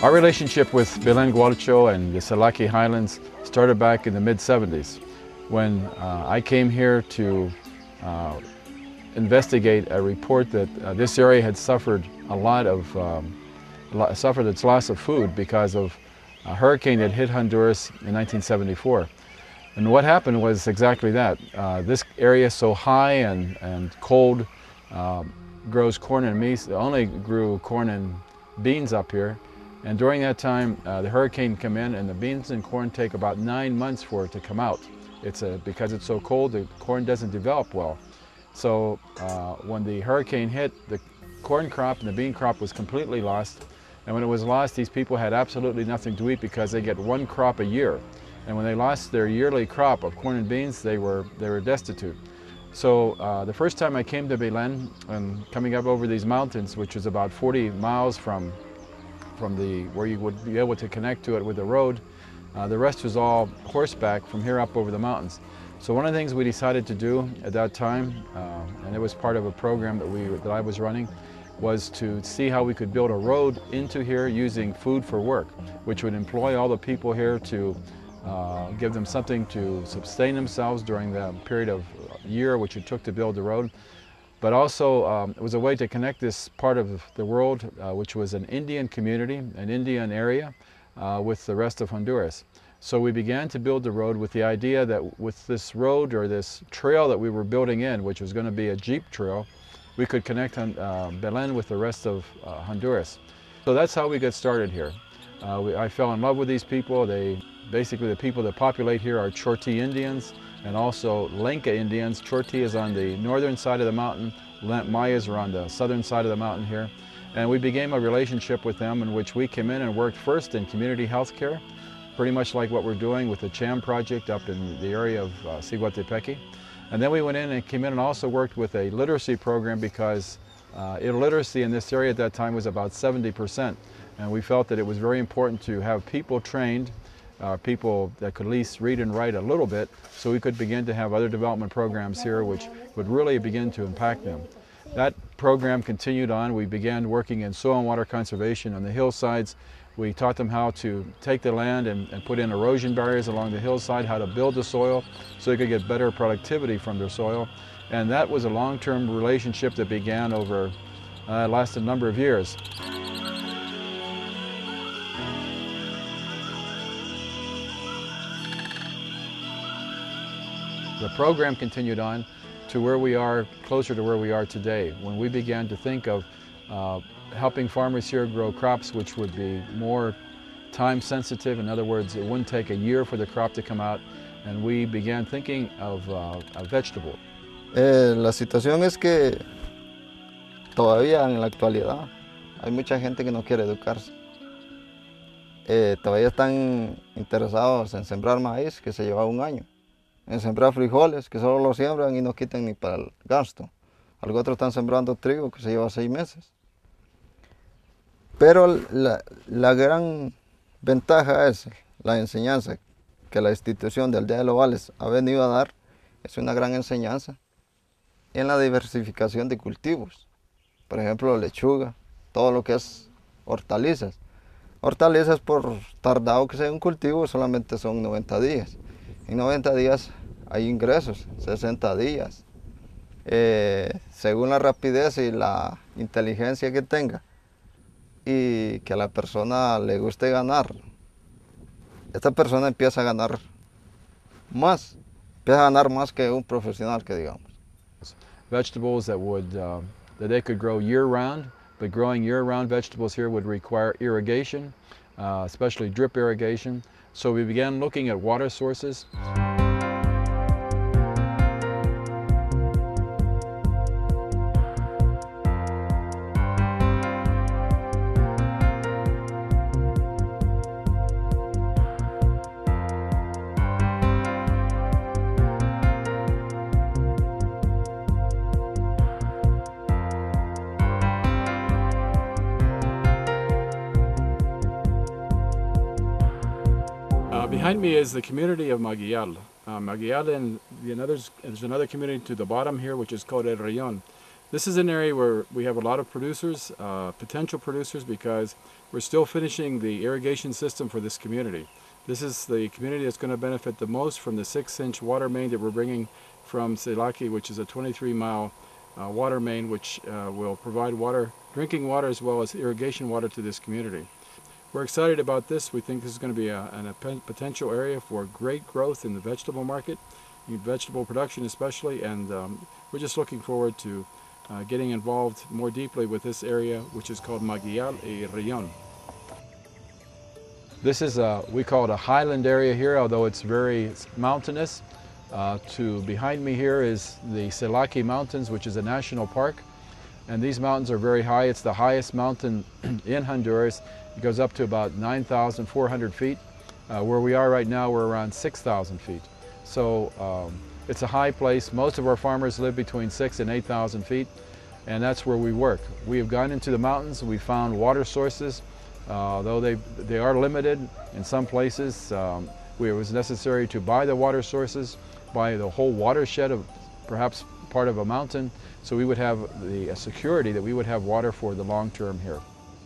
Our relationship with Belén Gualcho and the Celaque Highlands started back in the mid-70s when I came here to investigate a report that this area had suffered suffered its loss of food because of a hurricane that hit Honduras in 1974. And what happened was exactly that. This area is so high and cold, grows corn and maize, only grew corn and beans up here. And during that time, the hurricane came in and the beans and corn take about 9 months for it to come out. Because it's so cold, the corn doesn't develop well. So when the hurricane hit, the corn crop and the bean crop was completely lost. And when it was lost, these people had absolutely nothing to eat because they get one crop a year. And when they lost their yearly crop of corn and beans, they were destitute. So the first time I came to Belén, and coming up over these mountains, which was about 40 miles from where you would be able to connect to it with a road, the rest was all horseback from here up over the mountains. So one of the things we decided to do at that time, and it was part of a program that I was running, was to see how we could build a road into here using food for work, which would employ all the people here to give them something to sustain themselves during the period of year which it took to build the road. But also it was a way to connect this part of the world, which was an Indian community, an Indian area, with the rest of Honduras. So we began to build the road with the idea that with this road or this trail that we were building in, which was going to be a jeep trail, we could connect Belén with the rest of Honduras. So that's how we got started here. I fell in love with these people. Basically the people that populate here are Chorti Indians and also Lenca Indians. Chorti is on the northern side of the mountain, Mayas are on the southern side of the mountain here. And we began a relationship with them in which we came in and worked first in community health care, pretty much like what we're doing with the CHAM project up in the area of Ocotepeque. And then we went in and came in and also worked with a literacy program because illiteracy in this area at that time was about 70%. And we felt that it was very important to have people trained, people that could at least read and write a little bit, so we could begin to have other development programs here which would really begin to impact them. That program continued on. We began working in soil and water conservation on the hillsides. We taught them how to take the land and put in erosion barriers along the hillside, how to build the soil so they could get better productivity from their soil. And that was a long-term relationship that began over, lasted a number of years. The program continued on to where we are, closer to where we are today, when we began to think of helping farmers here grow crops which would be more time sensitive. In other words, it wouldn't take a year for the crop to come out, and we began thinking of a vegetable. La situación es que todavía en la actualidad hay mucha gente que no quiere educarse. Todavía están interesados en sembrar maíz, que se lleva un año, en sembrar frijoles, que solo lo siembran y no quitan ni para el gasto. Algunos otros están sembrando trigo, que se lleva 6 meses. Pero la gran ventaja es la enseñanza que la institución de Aldea de los Valles ha venido a dar. Es una gran enseñanza en la diversificación de cultivos. Por ejemplo, lechuga, todo lo que es hortalizas. Hortalizas, por tardado que sea un cultivo, solamente son 90 días. En 90 días hay ingresos, 60 días. Según la rapidez y la inteligencia que tenga y que a la persona le guste ganar, esta persona empieza a ganar más que un profesional, que digamos. Vegetables that they could grow year-round, but growing year-round vegetables here would require irrigation, especially drip irrigation. So we began looking at water sources. Behind me is the community of Maguial. Maguial, and there's another community to the bottom here, which is called El Rayon. This is an area where we have a lot of producers, potential producers, because we're still finishing the irrigation system for this community. This is the community that's going to benefit the most from the 6-inch water main that we're bringing from Celaque, which is a 23-mile water main, which will provide water, drinking water as well as irrigation water to this community. We're excited about this. We think this is going to be a potential area for great growth in the vegetable market, in vegetable production especially, and we're just looking forward to getting involved more deeply with this area, which is called Maguial y Rillon. This is we call it a highland area here, although it's very mountainous. Behind me here is the Celaque Mountains, which is a national park, and these mountains are very high. It's the highest mountain in Honduras. It goes up to about 9,400 feet. Where we are right now, we're around 6,000 feet. So it's a high place. Most of our farmers live between 6,000 and 8,000 feet, and that's where we work. We have gone into the mountains. We found water sources, though they are limited in some places. It was necessary to buy the water sources, buy the whole watershed of perhaps part of a mountain, so we would have the security that we would have water for the long term here.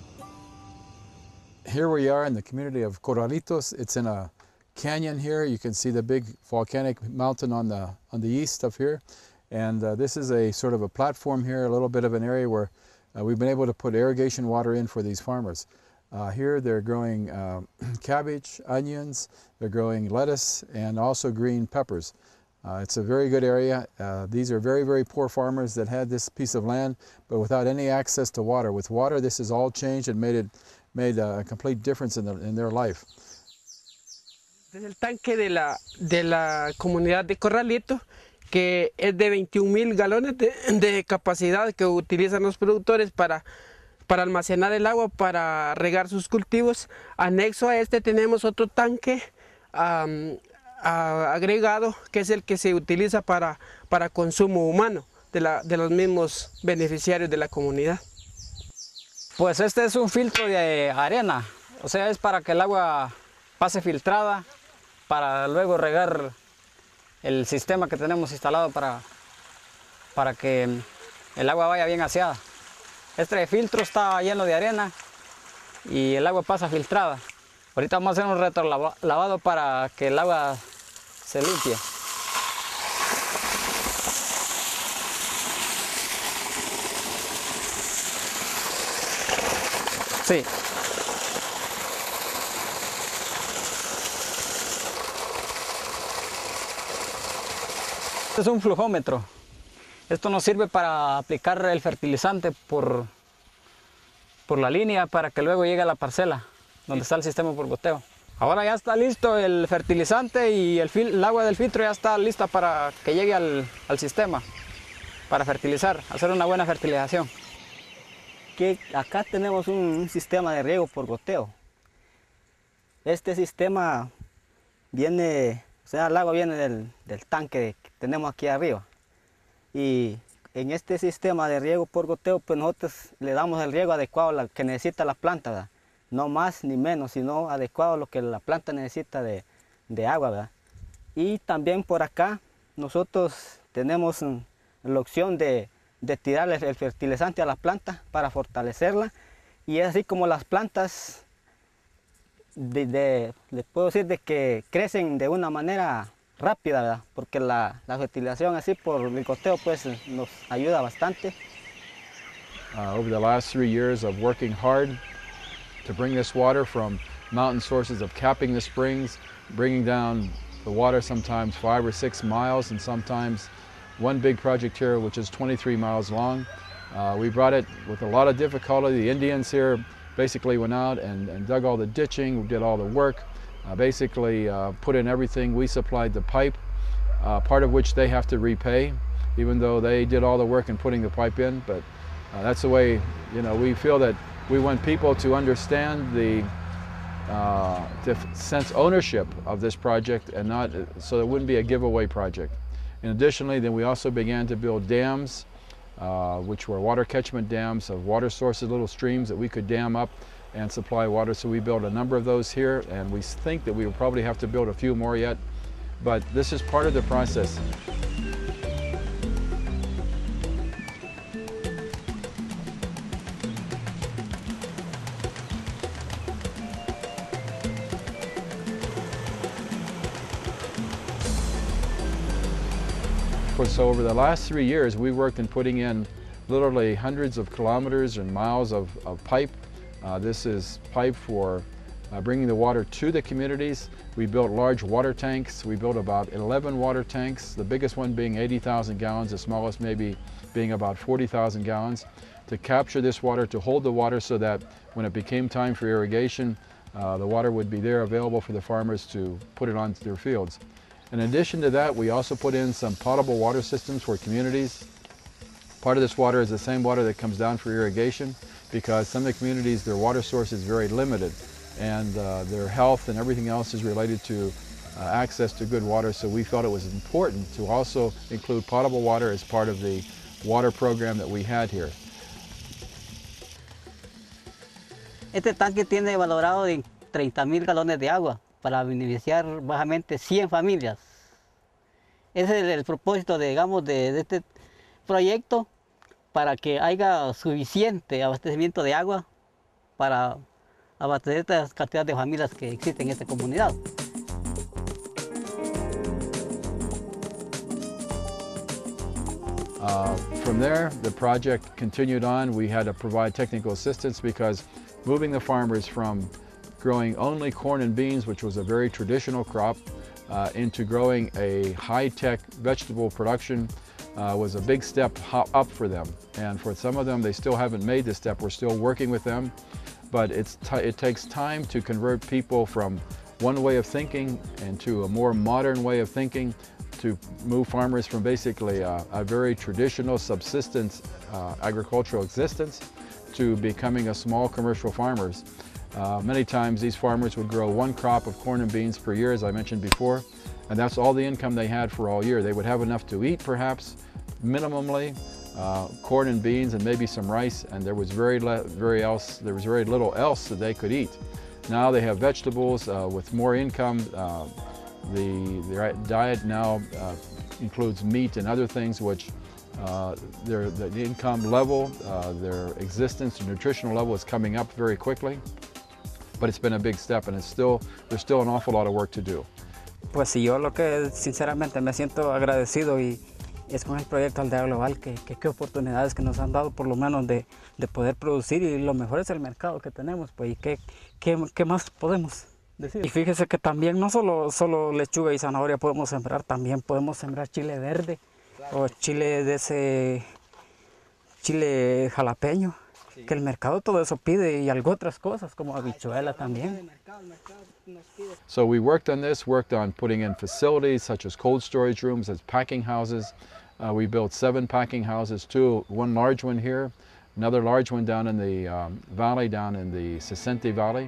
Here we are in the community of Corralitos. It's in a canyon here. You can see the big volcanic mountain on the east of here, and this is a sort of a platform here, a little bit of an area where we've been able to put irrigation water in for these farmers. Here they're growing cabbage, onions, they're growing lettuce, and also green peppers. It's a very good area. These are very, very poor farmers that had this piece of land, but without any access to water. With water, this has all changed and made a complete difference in their life. Desde el tanque de la comunidad de Corralito, que es de 21,000 galones de capacidad que utilizan los productores para almacenar el agua para regar sus cultivos. Anexo a este tenemos otro tanque agregado, que es el que se utiliza para consumo humano de los mismos beneficiarios de la comunidad. Pues este es un filtro de arena, o sea, es para que el agua pase filtrada, para luego regar el sistema que tenemos instalado para que el agua vaya bien aseada. Este filtro está lleno de arena y el agua pasa filtrada. Ahorita vamos a hacer un retrolavado para que el agua se limpie. Sí. Este es un flujómetro. Esto nos sirve para aplicar el fertilizante por la línea para que luego llegue a la parcela donde está el sistema por goteo. Ahora ya está listo el fertilizante y el agua del filtro ya está lista para que llegue al sistema para fertilizar, hacer una buena fertilización. Que acá tenemos un sistema de riego por goteo. Este sistema viene, o sea, el agua viene del tanque que tenemos aquí arriba. Y en este sistema de riego por goteo, pues nosotros le damos el riego adecuado que necesita la planta, ¿verdad? No más ni menos, sino adecuado a lo que la planta necesita de agua, ¿verdad? Y también por acá nosotros tenemos la opción de tirarle el fertilizante a la planta para fortalecerla, y es así como las plantas les puedo decir de que crecen de una manera rápida, ¿verdad? Porque la fertilización así por el goteo pues nos ayuda bastante. Over the last 3 years of working hard to bring this water from mountain sources, of capping the springs, bringing down the water sometimes 5 or 6 miles, and sometimes one big project here which is 23 miles long. We brought it with a lot of difficulty. The Indians here basically went out and dug all the ditching, did all the work, basically put in everything. We supplied the pipe, part of which they have to repay, even though they did all the work in putting the pipe in. But that's the way, you know, we feel that we want people to understand to sense ownership of this project, and not so it wouldn't be a giveaway project. And additionally, then we also began to build dams, which were water catchment dams of water sources, little streams that we could dam up and supply water. So we built a number of those here, and we think that we will probably have to build a few more yet. But this is part of the process. So over the last 3 years, we worked in putting in literally hundreds of kilometers and miles of pipe. This is pipe for bringing the water to the communities. We built large water tanks. We built about 11 water tanks, the biggest one being 80,000 gallons, the smallest maybe being about 40,000 gallons, to capture this water, to hold the water so that when it became time for irrigation, the water would be there available for the farmers to put it onto their fields. In addition to that, we also put in some potable water systems for communities. Part of this water is the same water that comes down for irrigation, because some of the communities, their water source is very limited, and their health and everything else is related to access to good water. So we felt it was important to also include potable water as part of the water program that we had here. Este tanque tiene valorado en 30,000 galones de agua para beneficiar bajamente 100 familias. Ese es el propósito, digamos, de este proyecto, para que haya suficiente abastecimiento de agua para abastecer estas cantidades de familias que existen en esta comunidad. From there, the project continued on. We had to provide technical assistance because moving the farmers from growing only corn and beans, which was a very traditional crop, into growing a high-tech vegetable production was a big step up for them. And for some of them, they still haven't made this step. We're still working with them, but it takes time to convert people from one way of thinking into a more modern way of thinking, to move farmers from basically a very traditional subsistence agricultural existence to becoming a small commercial farmers. Many times these farmers would grow one crop of corn and beans per year, as I mentioned before, and that's all the income they had for all year. They would have enough to eat, perhaps, minimally, corn and beans and maybe some rice, and there was very little else that they could eat. Now they have vegetables with more income. Their diet now includes meat and other things, which the income level, their existence, and nutritional level is coming up very quickly. But it's been a big step, and there's still an awful lot of work to do. Pues sí, yo lo que sinceramente me siento agradecido y es con el proyecto Aldea Global, que qué oportunidades que nos han dado por lo menos de poder producir, y lo mejor es el mercado que tenemos, pues, y qué más podemos decir. Y fíjese que también no solo lechuga y zanahoria podemos sembrar, también podemos sembrar chile verde, o chile de ese chile jalapeño, que el mercado todo eso pide, y algo otras cosas como habichuela también. So we worked on putting in facilities such as cold storage rooms, as packing houses. We built 7 packing houses, one large one here, another large one down in the valley, down in the Sesente Valley.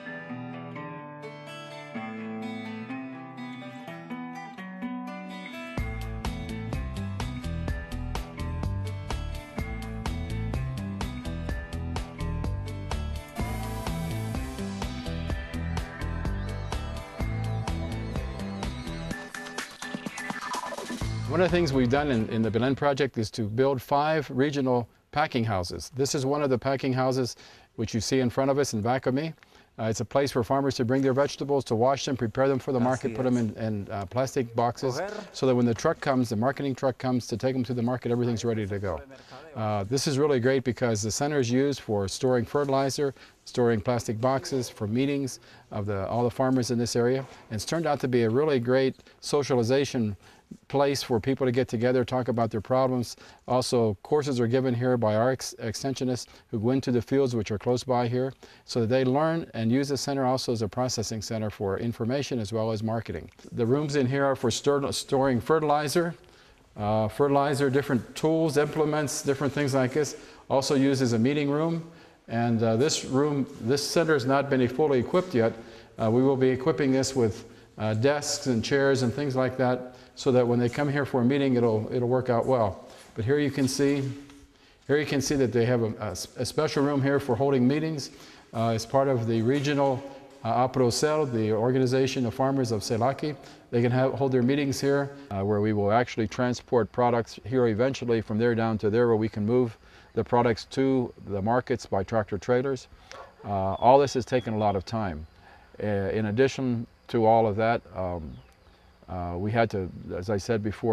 One of the things we've done in the Belén project is to build 5 regional packing houses. This is one of the packing houses which you see in front of us and back of me. It's a place for farmers to bring their vegetables, to wash them, prepare them for the market, put them in plastic boxes, so that when the truck comes, the marketing truck comes to take them to the market, everything's ready to go. This is really great because the center is used for storing fertilizer, storing plastic boxes, for meetings of all the farmers in this area. And it's turned out to be a really great socialization place for people to get together, talk about their problems. Also, courses are given here by our extensionists who go into the fields which are close by here, so that they learn and use the center also as a processing center for information as well as marketing. The rooms in here are for storing fertilizer, different tools, implements, different things like this. Also used as a meeting room. And this center has not been fully equipped yet. We will be equipping this with desks and chairs and things like that, so that when they come here for a meeting, it'll work out well. But here you can see that they have a special room here for holding meetings. As part of the regional APROCEL, the organization of farmers of Celaque. They can hold their meetings here, where we will actually transport products here eventually from there down to there, where we can move the products to the markets by tractor trailers. All this has taken a lot of time. In addition to all of that, we had to, as I said before,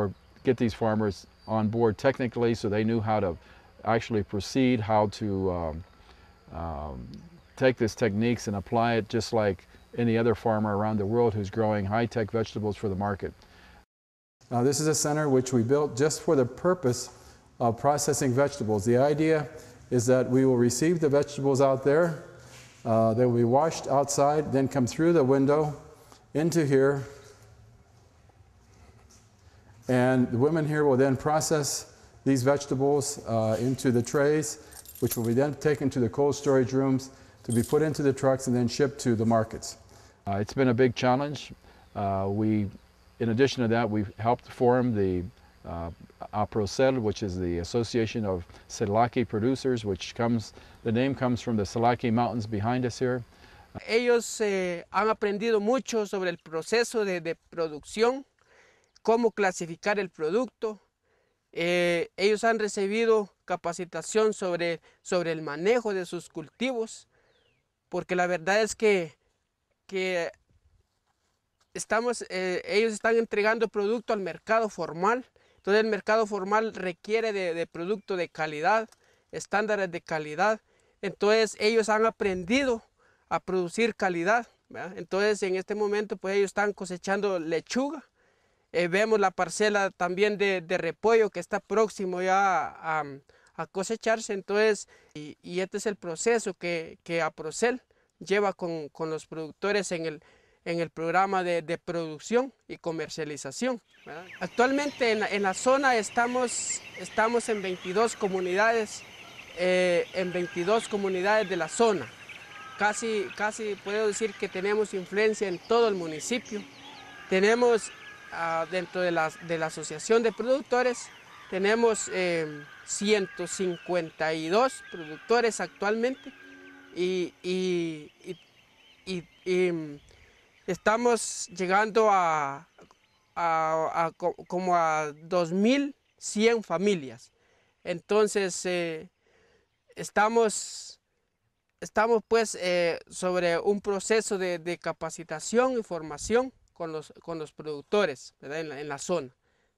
get these farmers on board technically so they knew how to actually proceed, how to take these techniques and apply it just like any other farmer around the world who's growing high-tech vegetables for the market. This is a center which we built just for the purpose of processing vegetables. The idea is that we will receive the vegetables out there, they will be washed outside, then come through the window into here, and the women here will then process these vegetables into the trays, which will be then taken to the cold storage rooms to be put into the trucks and then shipped to the markets. It's been a big challenge. In addition to that, we've helped form the APROCEL, which is the Association of Celaque Producers, the name comes from the Celaque Mountains behind us here. Ellos han aprendido mucho sobre el proceso de producción, cómo clasificar el producto. Ellos han recibido capacitación sobre el manejo de sus cultivos, porque la verdad es que ellos están entregando producto al mercado formal. Entonces el mercado formal requiere de producto de calidad, estándares de calidad. Entonces ellos han aprendido a producir calidad, ¿verdad? Entonces en este momento pues ellos están cosechando lechuga. Vemos la parcela también de repollo que está próximo ya a cosecharse. Entonces, y este es el proceso que APROCEL lleva con los productores en el programa de producción y comercialización, ¿verdad? Actualmente en la zona estamos en 22 comunidades, de la zona. Casi puedo decir que tenemos influencia en todo el municipio. Tenemos dentro de la asociación de productores, tenemos 152 productores actualmente y estamos llegando como a 2.100 familias. Entonces estamos pues sobre un proceso de capacitación y formación con los productores, ¿verdad? en la zona.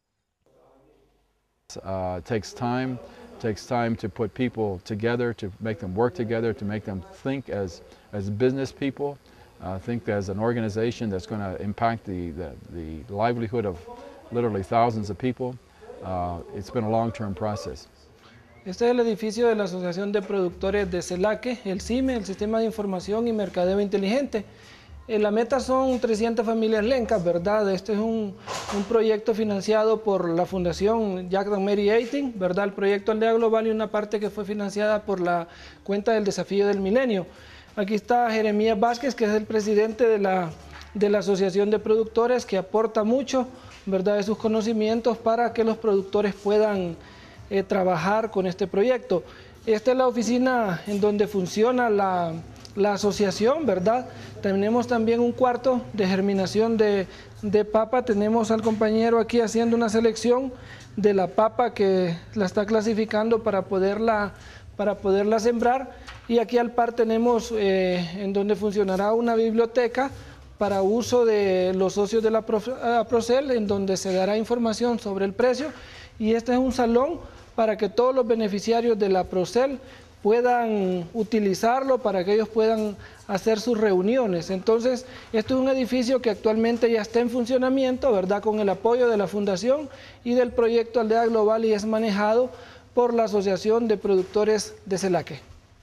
It takes time to put people together, to make them work together, to make them think as business people, think as an organization that's going to impact the livelihood of literally thousands of people. It's been a long-term process. Este es el edificio de la Asociación de Productores de Celaque, el CIME, el Sistema de Información y Mercadeo Inteligente. La meta son 300 familias lencas, ¿verdad? Este es un proyecto financiado por la Fundación Jack and Mary Eighting, ¿verdad? El proyecto Aldea Global y una parte que fue financiada por la cuenta del Desafío del Milenio. Aquí está Jeremías Vázquez, que es el presidente de la Asociación de Productores, que aporta mucho, ¿verdad?, de sus conocimientos para que los productores puedan trabajar con este proyecto. Esta es la oficina en donde funciona la asociación, ¿verdad? Tenemos también un cuarto de germinación de papa. Tenemos al compañero aquí haciendo una selección de la papa que la está clasificando para poderla sembrar. Y aquí al par tenemos en donde funcionará una biblioteca para uso de los socios de la APROCEL, en donde se dará información sobre el precio. Y este es un salón para que todos los beneficiarios de la APROCEL puedan utilizarlo, para que ellos puedan hacer sus reuniones. Entonces, esto es un edificio que actualmente ya está en funcionamiento, ¿verdad?, con el apoyo de la Fundación y del proyecto Aldea Global, y es manejado por la Asociación de Productores de Celaque.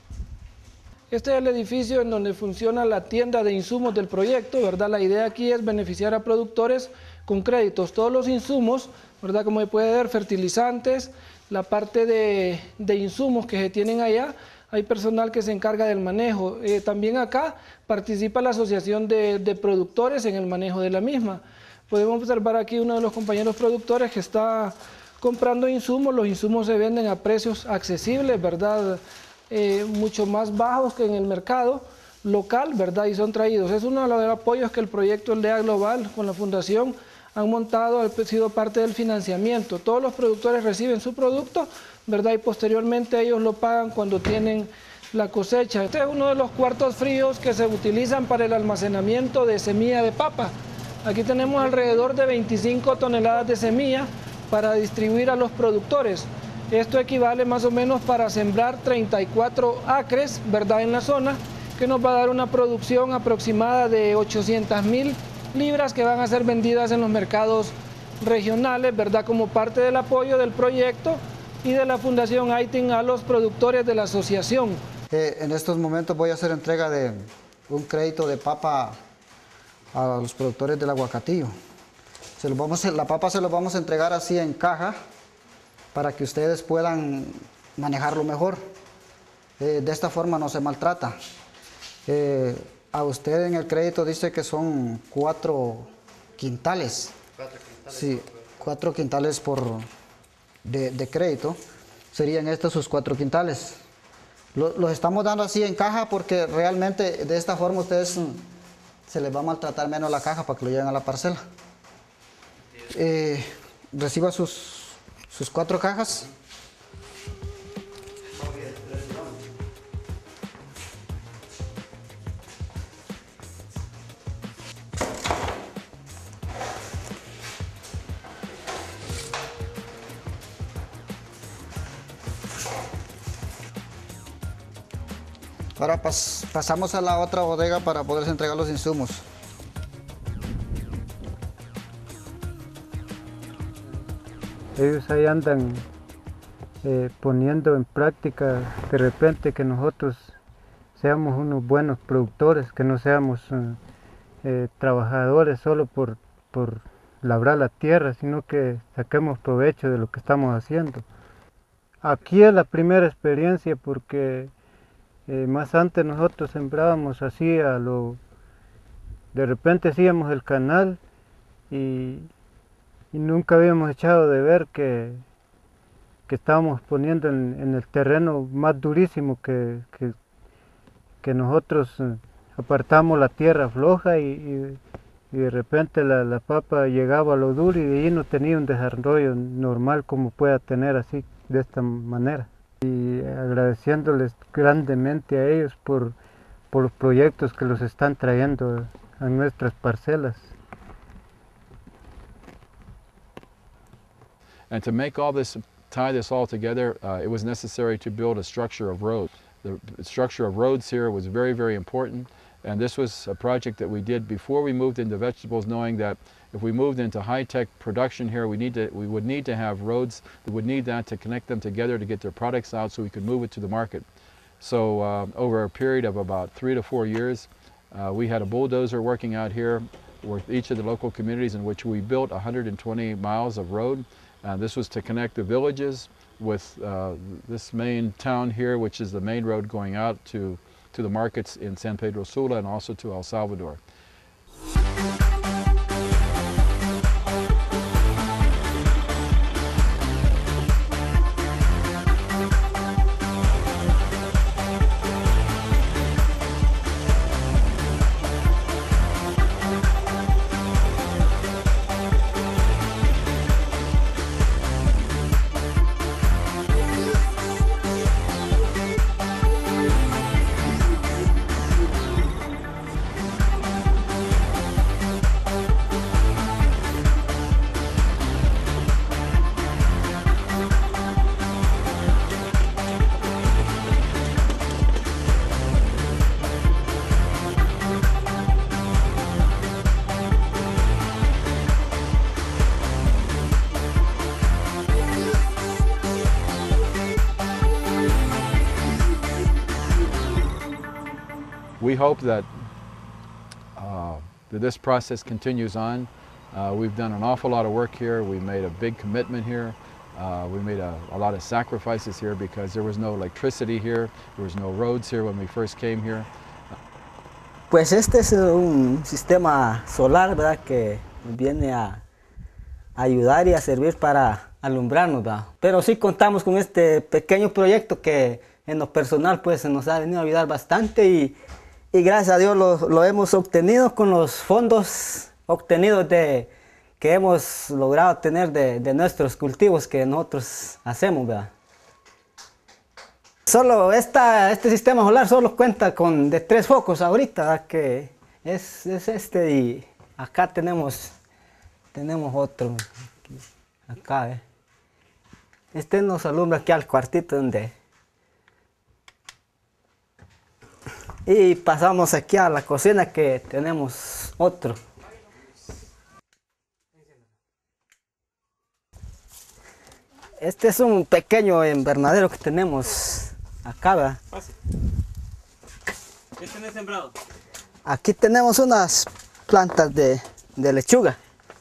Este es el edificio en donde funciona la tienda de insumos del proyecto, ¿verdad? La idea aquí es beneficiar a productores con créditos. Todos los insumos, ¿verdad?, como se puede ver, fertilizantes, la parte de insumos que se tienen allá, hay personal que se encarga del manejo. También acá participa la Asociación de Productores en el manejo de la misma. Podemos observar aquí uno de los compañeros productores que está comprando insumos. Los insumos se venden a precios accesibles, ¿verdad?, mucho más bajos que en el mercado local, ¿verdad?, y son traídos. Es uno de los apoyos que el proyecto Aldea Global con la Fundación han montado, ha sido parte del financiamiento. Todos los productores reciben su producto, ¿verdad?, y posteriormente ellos lo pagan cuando tienen la cosecha. Este es uno de los cuartos fríos que se utilizan para el almacenamiento de semilla de papa. Aquí tenemos alrededor de 25 toneladas de semilla para distribuir a los productores. Esto equivale más o menos para sembrar 34 acres, ¿verdad?, en la zona, que nos va a dar una producción aproximada de 800.000 libras que van a ser vendidas en los mercados regionales, ¿verdad?, como parte del apoyo del proyecto y de la Fundación ITIN a los productores de la asociación. En estos momentos voy a hacer entrega de un crédito de papa a los productores del aguacatillo. La papa se los vamos a entregar así en caja para que ustedes puedan manejarlo mejor. De esta forma no se maltrata. A usted en el crédito dice que son 4 quintales. 4 quintales. Sí, 4 quintales de crédito. Serían estos sus 4 quintales. Los estamos dando así en caja porque realmente de esta forma ustedes se les va a maltratar menos la caja para que lo lleven a la parcela. Reciba sus 4 cajas. Ahora pasamos a la otra bodega para poderles entregar los insumos. Ellos ahí andan poniendo en práctica de repente que nosotros seamos unos buenos productores, que no seamos trabajadores solo por labrar la tierra, sino que saquemos provecho de lo que estamos haciendo. Aquí es la primera experiencia porque más antes nosotros sembrábamos así de repente hacíamos el canal y nunca habíamos echado de ver que estábamos poniendo en el terreno más durísimo que nosotros apartamos la tierra floja y de repente la papa llegaba a lo duro y de ahí no tenía un desarrollo normal como pueda tener así de esta manera. Y agradeciéndoles grandemente a ellos por los proyectos que los están trayendo a nuestras parcelas. And to make all this, tie this all together, it was necessary to build a structure of roads. The structure of roads here was very, very important, and this was a project that we did before we moved into vegetables, knowing that if we moved into high-tech production here, we would need to have roads. We would need that to connect them together to get their products out so we could move it to the market. So over a period of about 3 to 4 years, we had a bulldozer working out here with each of the local communities in which we built 120 miles of road. This was to connect the villages with this main town here, which is the main road going out to the markets in San Pedro Sula and also to El Salvador. We hope that this process continues on. We've done an awful lot of work here. We made a big commitment here. We made a lot of sacrifices here because there was no electricity here. There was no roads here when we first came here. Pues este es un sistema solar, ¿verdad?, que viene a ayudar y a servir para alumbrarnos, ¿verdad? Pero sí contamos con este pequeño proyecto que en lo personal pues nos ha venido a ayudar bastante y gracias a Dios lo hemos obtenido con los fondos obtenidos que hemos logrado tener de nuestros cultivos que nosotros hacemos, ¿verdad? Solo este sistema solar solo cuenta de 3 focos ahorita, ¿verdad?, que es este, y acá tenemos otro. Acá, este nos alumbra aquí al cuartito donde. Y pasamos aquí a la cocina que tenemos otro. Este es un pequeño invernadero que tenemos acá, ¿verdad? ¿Qué tenés sembrado? Aquí tenemos unas plantas de lechuga.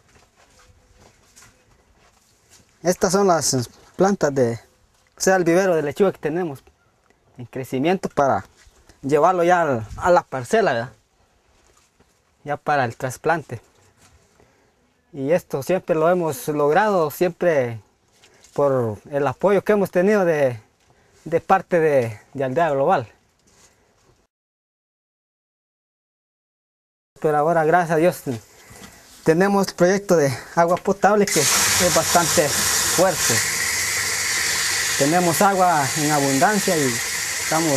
Estas son las plantas o sea, el vivero de lechuga que tenemos en crecimiento para llevarlo ya a la parcela, ¿verdad? Ya para el trasplante. Y esto siempre lo hemos logrado, siempre por el apoyo que hemos tenido de parte de Aldea Global. Pero ahora, gracias a Dios, tenemos el proyecto de agua potable que es bastante fuerte. Tenemos agua en abundancia y estamos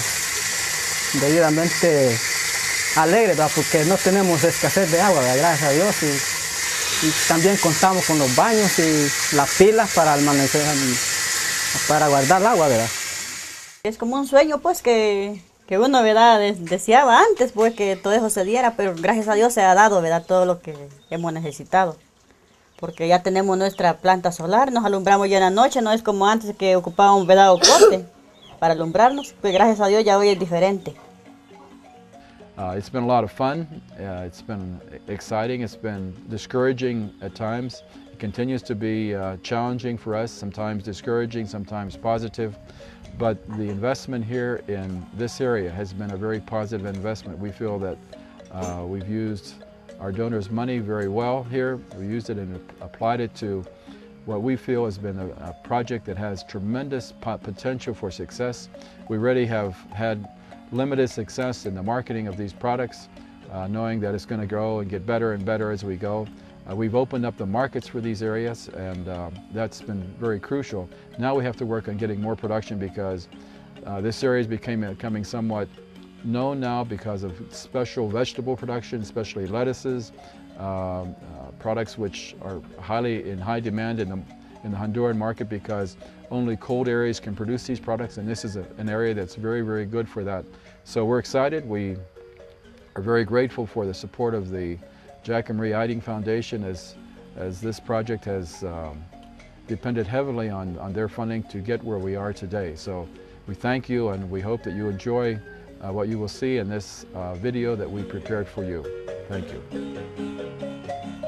debidamente alegres, ¿verdad? Porque no tenemos escasez de agua, ¿verdad? Gracias a Dios. Y también contamos con los baños y las pilas para almacenar, para guardar el agua, ¿verdad? Es como un sueño, pues, que uno, ¿verdad?, deseaba antes, pues, que todo eso se diera, pero gracias a Dios se ha dado, ¿verdad?, todo lo que hemos necesitado. Porque ya tenemos nuestra planta solar, nos alumbramos ya en la noche, no es como antes que ocupábamos, ¿verdad?, Ocote para alumbrarnos, pues gracias a Dios ya hoy es diferente. It's been a lot of fun, it's been exciting, it's been discouraging at times. It continues to be challenging for us, sometimes discouraging, sometimes positive. But the investment here in this area has been a very positive investment. We feel that we've used our donors' money very well here. We used it and applied it to what we feel has been a project that has tremendous potential for success. We already have had limited success in the marketing of these products, knowing that it's going to grow and get better and better as we go. We've opened up the markets for these areas, and that's been very crucial. Now we have to work on getting more production because this area is becoming somewhat known now because of special vegetable production, especially lettuces, products which are in high demand in the Honduran market because only cold areas can produce these products, and this is an area that's very, very good for that. So we're excited. We are very grateful for the support of the Jack and Marie Eiding Foundation as this project has depended heavily on their funding to get where we are today. So we thank you, and we hope that you enjoy what you will see in this video that we prepared for you. Thank you.